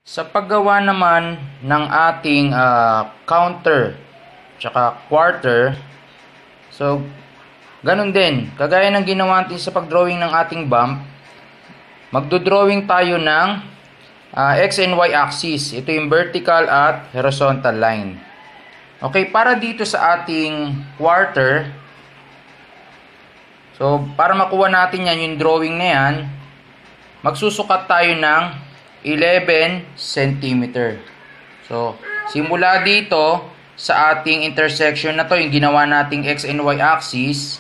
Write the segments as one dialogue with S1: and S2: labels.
S1: Sa paggawa naman ng ating counter tsaka quarter, so ganun din, kagaya ng ginawa natin sa pagdrawing ng ating bump, magdodrawing tayo ng X and Y axis. Ito yung vertical at horizontal line. Okay, para dito sa ating quarter, so para makuha natin yan, yung drawing na yan, magsusukat tayo ng 11 cm. So, simula dito sa ating intersection na to, yung ginawa nating X and Y axis,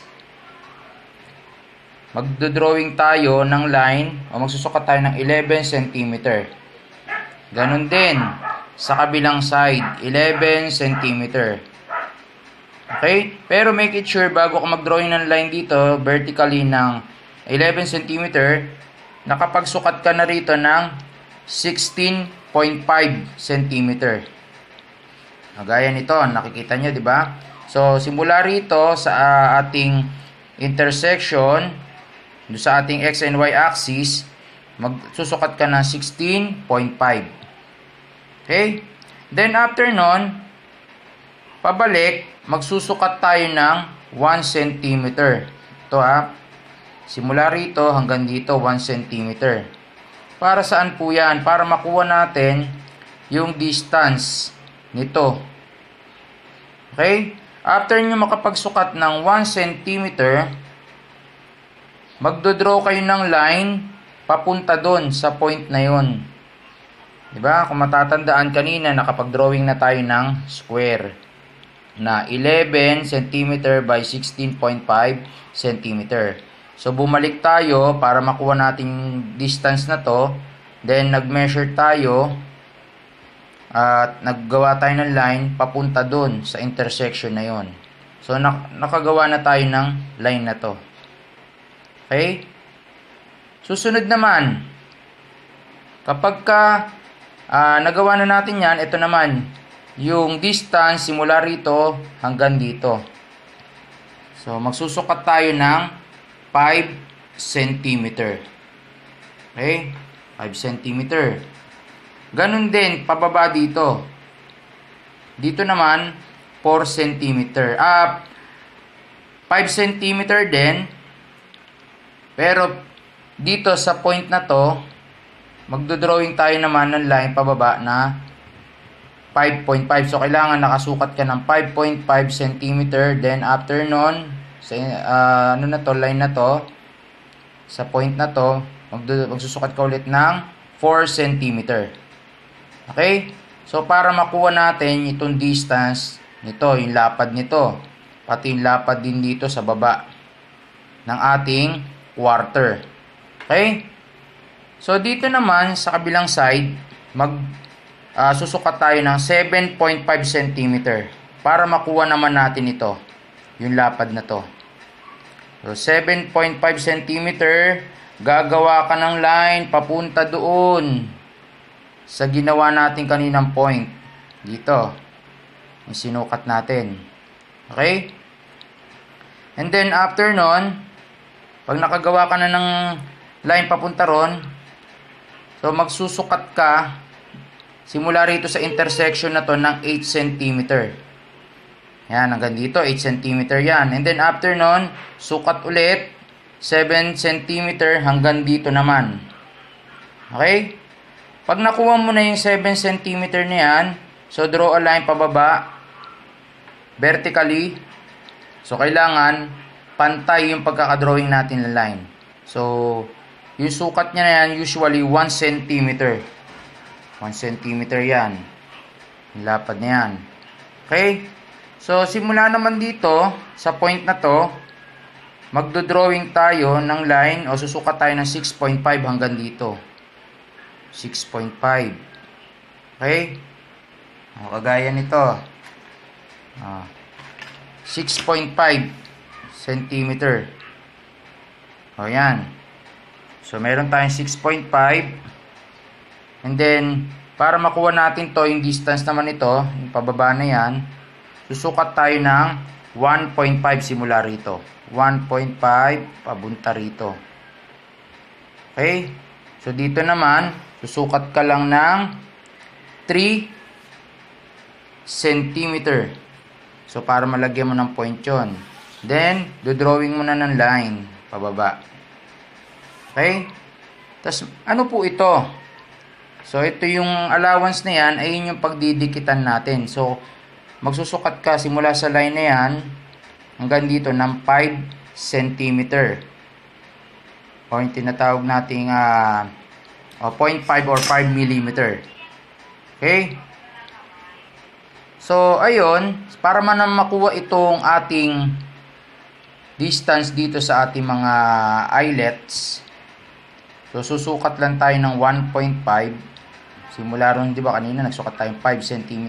S1: magdodrawing tayo ng line o magsusukat tayo ng 11 cm. Ganon din sa kabilang side, 11 cm. Okay? Pero make it sure bago ko magdrawing ng line dito vertically ng 11 cm, nakapagsukat ka na rito ng 16.5 cm. Gaya nito, nakikita nyo, di ba? So, simula rito sa ating intersection, sa ating X and Y axis, magsusukat ka ng 16.5. Okay? Then, after nun, pabalik, magsusukat tayo ng 1 cm. Ito simula rito hanggang dito, 1 cm. Para saan po yan? Para makuha natin yung distance nito. Okay? After nyo makapagsukat ng 1 cm, magdodraw kayo ng line papunta doon sa point na yun. Diba? Kung matatandaan kanina, nakapag-drawing na tayo ng square na 11 cm by 16.5 cm. So, bumalik tayo para makuha natin distance na to. Then, nag-measure tayo at naggawa tayo ng line papunta dun sa intersection na yon. So, nakagawa na tayo ng line na to. Okay? Susunod naman, kapag nagawa na natin yan, ito naman, yung distance simula rito hanggang dito. So, magsusukat tayo ng 5 cm. Okay? 5 cm. Ganun din, pababa dito. Dito naman, 4 cm. 5 cm din. Pero, dito sa point na to, magdodrawing tayo naman ng line pababa na 5.5. So, kailangan nakasukat ka ng 5.5 cm. Then, after nun, sa line na to, sa point na to, magsusukat ka ulit ng 4 cm. Okay? So, para makuha natin itong distance nito, yung lapad nito, pati yung lapad din dito sa baba ng ating quarter. Okay? So, dito naman, sa kabilang side, susukat tayo ng 7.5 cm para makuha naman natin ito, yung lapad na to. So, 7.5 cm, gagawa ka ng line papunta doon sa ginawa natin kaninang point. Dito, yung sinukat natin. Okay? And then, after nun, pag nakagawa ka na ng line papunta ron, so, magsusukat ka simula rito sa intersection na to ng 8 cm. Yan, hanggang dito, 8 cm yan. And then, after nun, sukat ulit, 7 cm hanggang dito naman. Okay? Pag nakuha mo na yung 7 cm na yan, so, draw a line pababa, vertically. So, kailangan, pantay yung pagkakadrawing natin ng line. So, yung sukat niya na yan, usually 1 cm. 1 cm yan. Yung lapad na yan. Okay? So, simula naman dito, sa point na to, magdodrawing tayo ng line o susukat tayo ng 6.5 hanggang dito. 6.5. Okay? Kagaya nito. 6.5 cm. O, yan. So, meron tayong 6.5. And then, para makuha natin to, yung distance naman ito, yung pababa na yan, susukat tayo ng 1.5 simula rito. 1.5 pabunta rito. Okay? So, dito naman, susukat ka lang ng 3 centimeter. So, para malagyan mo ng point yun. Then, dodrawing mo na ng line pababa. Okay? Tapos, ano po ito? So, ito yung allowance na yan, ay yun yung pagdidikitan natin. So, magsusukat ka simula sa line na yan hanggang dito ng 5 centimeter. O yung tinatawag nating 0.5 or 5 millimeter. Okay? So, ayun, para man makuha itong ating distance dito sa ating mga eyelets, so susukat lang tayo ng 1.5. Simula ron, di ba kanina nagsukat tayo 5 cm.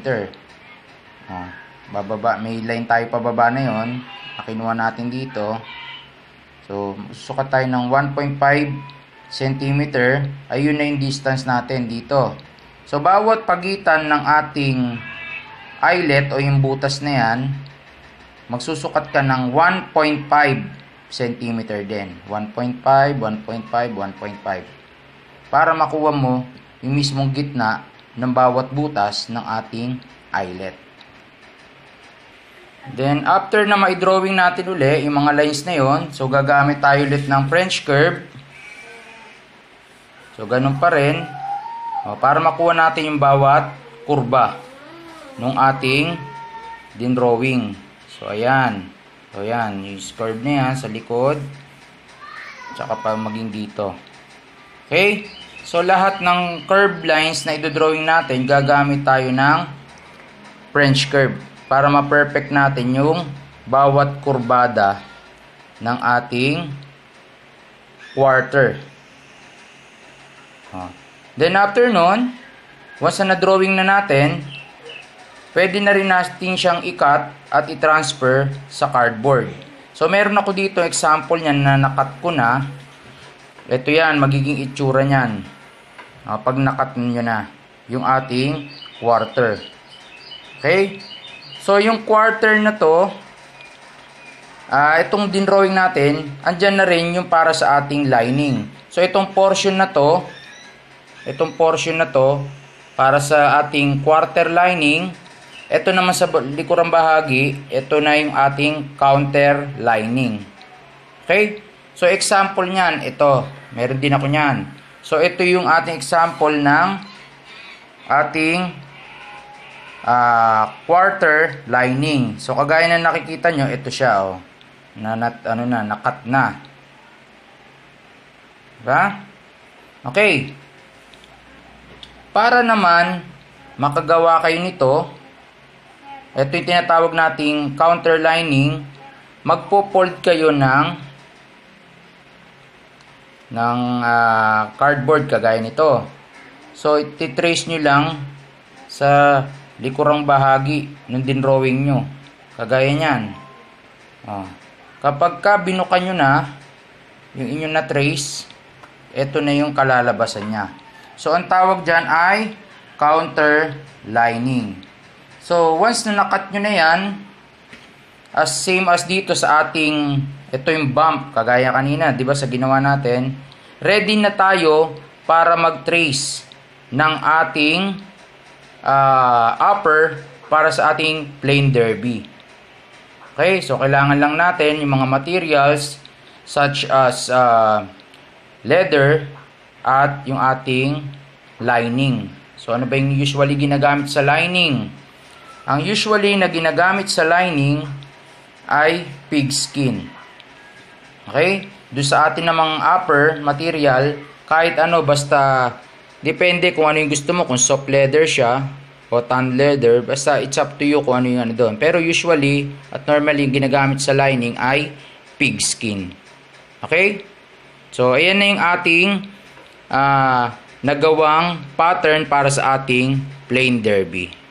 S1: Bababa, may line tayo pababa na yon. Nakinuha natin dito. So, susukat tayo ng 1.5 cm. Ayun na yung distance natin dito. So, bawat pagitan ng ating eyelet o yung butas na yan, magsusukat ka ng 1.5 cm din. 1.5, 1.5, 1.5. Para makuha mo yung mismong gitna ng bawat butas ng ating eyelet. Then, after na ma-drawing natin uli yung mga lines na yon, so gagamit tayo ulit ng French curve. So, ganun pa rin. Para makuha natin yung bawat kurba ng ating drawing. So, ayan. So, ayan. Yung curve na yan sa likod. Tsaka pa maging dito. Okay? So, lahat ng curve lines na idodrawing natin, gagamit tayo ng French curve para ma-perfect natin yung bawat kurbada ng ating quarter. Then, after nun, once na drawing na natin, pwede na rin natin siyang i-cut at i-transfer sa cardboard. So, meron ako dito example niyan na nakat ko na. Ito yan, magiging itsura niyan. Pag nakat nyo na yung ating quarter. Okay? So, yung quarter na to, itong drawing natin, andyan na rin yung para sa ating lining. So, itong portion na to, para sa ating quarter lining. Ito naman sa likurang bahagi, ito na yung ating counter lining. Okay? So, example niyan, ito. Meron din ako niyan. So, ito yung ating example ng ating quarter lining. So, kagaya na nakikita nyo, ito siya, oh. Nakat na. Diba? Okay. Para naman makagawa kayo nito, ito yung tinatawag nating counter lining, magpo-fold kayo ng cardboard kagaya nito. So, iti-trace nyo lang sa likurang bahagi ng drawing nyo. Kagaya nyan. Kapag ka binuka nyo na yung inyong na-trace, ito na yung kalalabasan nya. So, ang tawag dyan ay counter lining. So, once na nakat nyo na yan, same as dito sa ating, ito yung bump, kagaya kanina, di ba sa ginawa natin, ready na tayo para mag-trace ng ating upper para sa ating plain derby. Okay, so kailangan lang natin yung mga materials such as leather at yung ating lining. So, ano ba yung usually ginagamit sa lining? Ang usually na ginagamit sa lining ay pigskin. Okay? Doon sa atin namang upper material, kahit ano, basta depende kung ano yung gusto mo, kung soft leather siya o tan leather, basta it's up to you kung ano yung ano doon. Pero usually at normally ginagamit sa lining ay pigskin. Okay? So, ayan na yung ating nagawang pattern para sa ating plain derby.